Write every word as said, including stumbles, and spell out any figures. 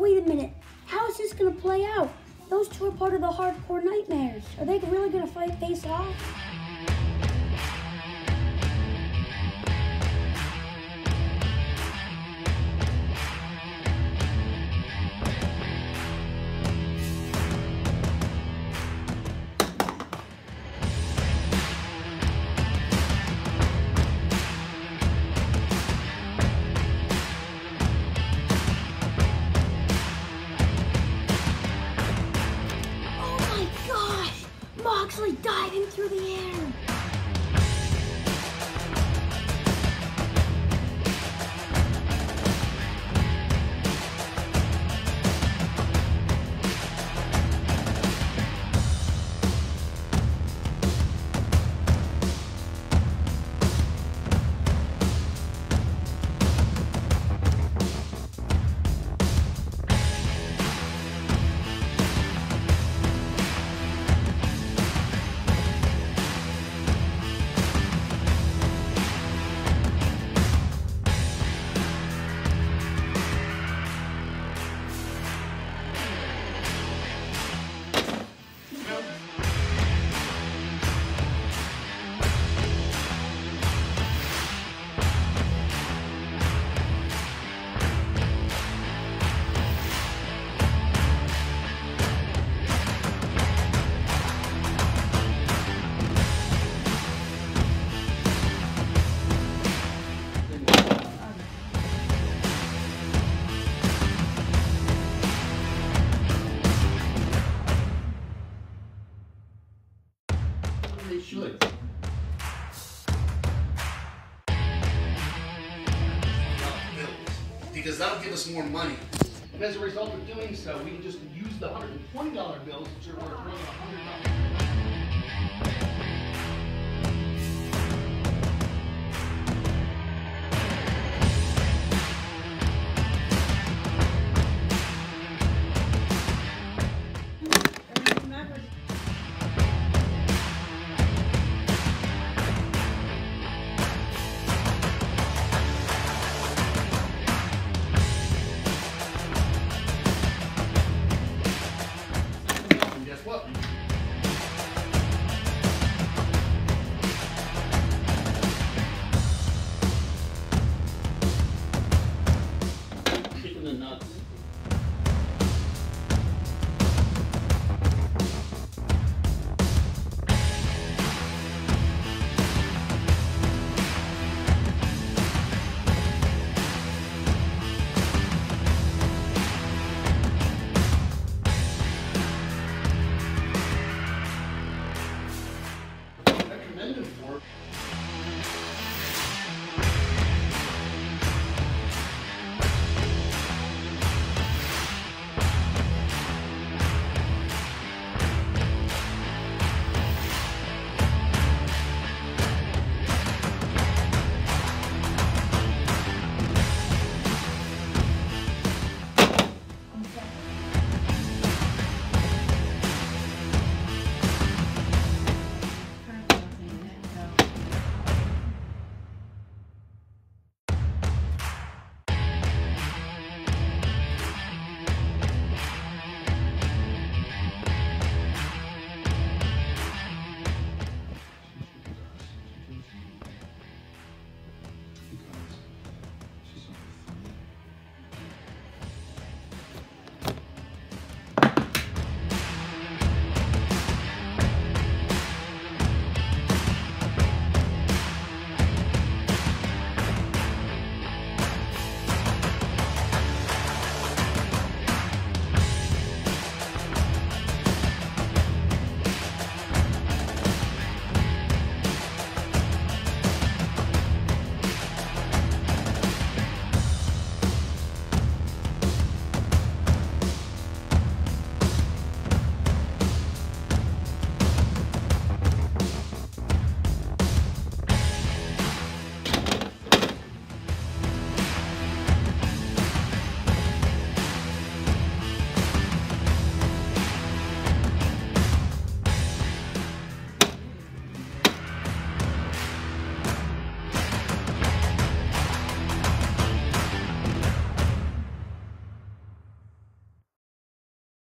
wait a minute. How is this going to play out? Those two are part of the hardcore nightmares. Are they really going to fight face off? Moxley diving through the air. They should. Because that'll give us more money. And as a result of doing so, we can just use the one hundred twenty dollar bills, which are worth more than one hundred dollars.